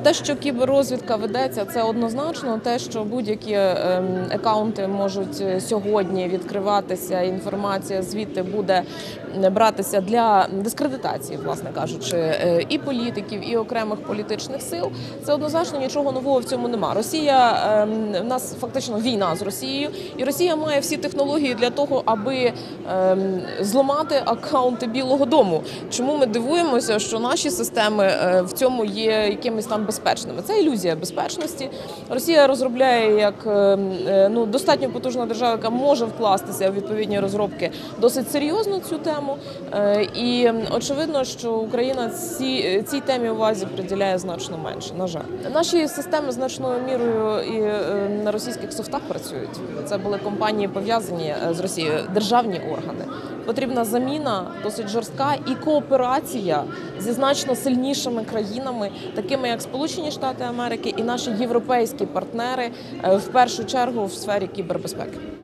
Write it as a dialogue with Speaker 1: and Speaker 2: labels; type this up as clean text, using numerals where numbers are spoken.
Speaker 1: Те, що кіберрозвідка ведеться, це однозначно. Те, що будь-які акаунти можуть сьогодні відкриватися, інформація звідти буде братися для дискредитації, власне кажучи, і політиків, і окремих політичних сил. Це однозначно, нічого нового в цьому нема. Росія, в нас фактично війна з Росією, і Росія має всі технології для того, аби зламати акаунти Білого дому. Чому ми дивуємося, що наші системи в цьому є якимись там безпечними? Це ілюзія безпечності. Росія розробляє як достатньо потужна держава, яка може вкластися в відповідні розробки досить серйозно цю тему. І очевидно, що Україна цій темі увазі приділяє значно менше, на жаль. Наші системи значною мірою і на російських софтах працюють. Це були компанії пов'язані з Росією, державні органи. Потрібна заміна досить жорстка і кооперація зі значно сильнішими країнами, такими як Сполучені Штати Америки і наші європейські партнери, в першу чергу в сфері кібербезпеки.